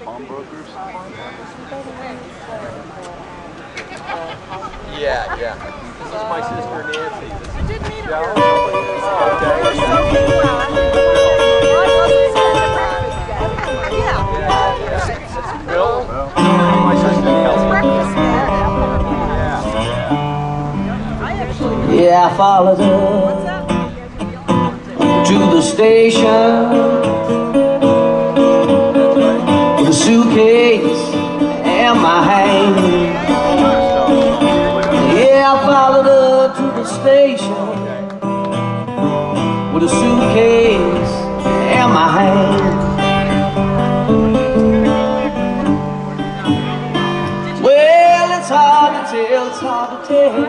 pawnbrokers? Yeah, yeah. This is my sister Nancy. I did meet her. Bill? My sister Yeah, I followed her to the station with a suitcase in my hand. Yeah, I followed her to the station with a suitcase in my hand. Well, it's hard to tell, it's hard to tell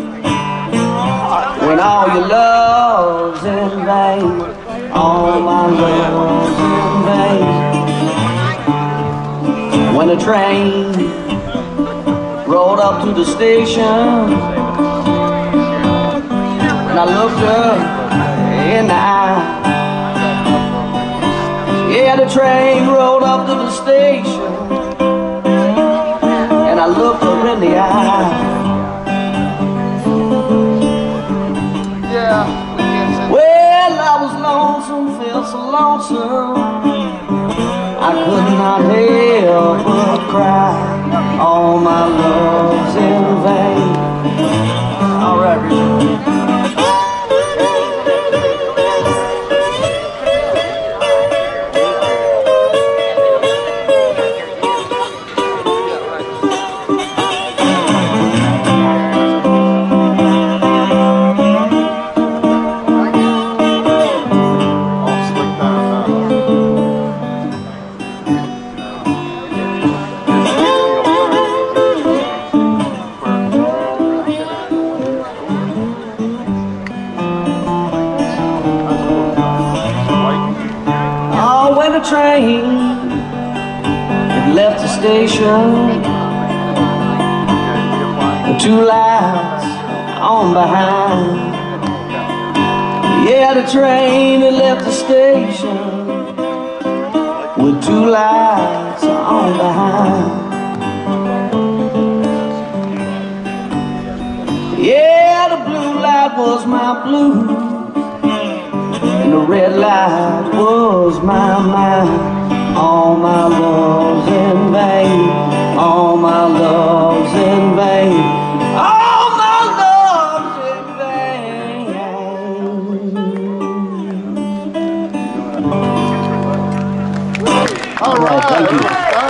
when all your love's in vain, all my love's in vain. When a train rolled up to the station and I looked her in the eye. Yeah, the train rolled up to the station and I looked her in the eye. Well, I was lonesome, felt so lonesome, I could not help but cry. All my love's in vain. All right, Richard. The train had left the station, the two lights on behind. Yeah, the train had left the station with two lights on behind. Yeah, the blue light was my blue, and the red light was my mind. All my love's in vain, all my love's in vain, all my love's in vain. All right, thank you.